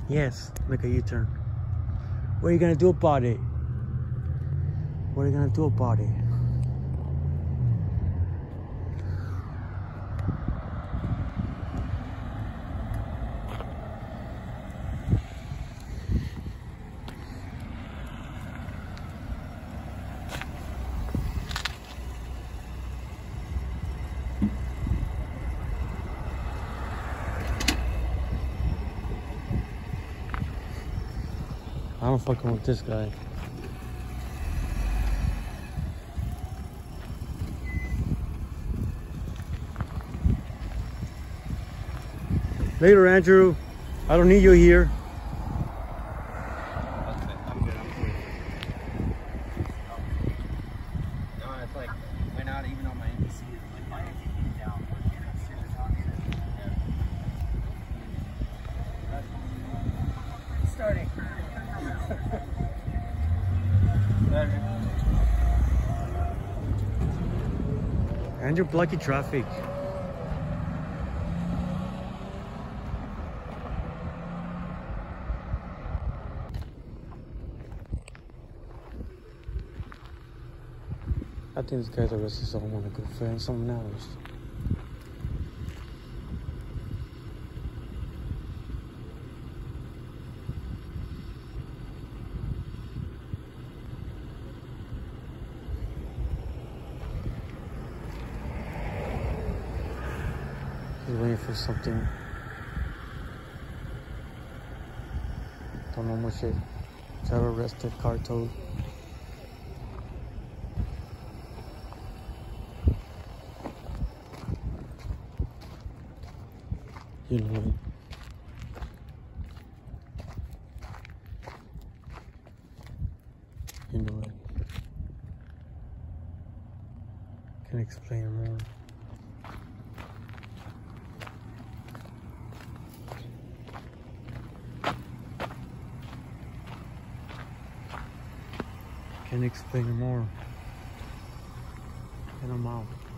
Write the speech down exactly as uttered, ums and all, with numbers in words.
Yes, make a U-turn. What are you gonna do about it? What are you gonna do about it? I don't fucking with this guy. Later, Andrew. I don't need you here. Okay, I'm good. I'm good. No, it's like went out even on my N B C. Like my down. Starting. Andrew, blocky traffic. I think this guy's arrested someone, a good friend, someone else. He's waiting for something. Don't know much shit. Driver arrested, car towed. You know it. You know it. Can explain more. Can explain more. And I'm out.